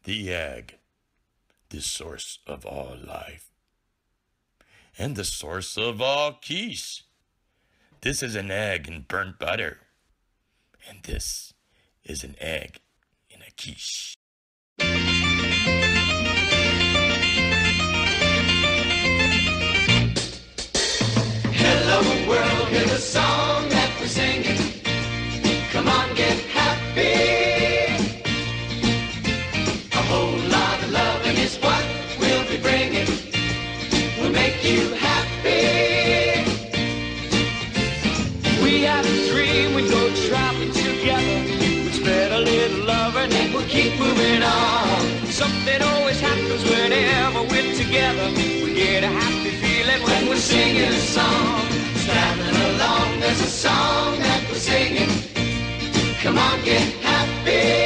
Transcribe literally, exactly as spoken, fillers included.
the egg, the source of all life, and the source of all quiche. This is an egg in burnt butter, and this is an egg in a quiche. Hello world, here's a song that we're singing. Come on, get happy. A whole lot of loving is what we'll be bringing. We'll make you happy. We had a dream, we'd go traveling together. We'd spread a little love and then we'll keep moving on. Something always happens whenever we're together. We get a happy feeling when we're singing a song. Traveling along, there's a song that we're singing. Come on, get happy.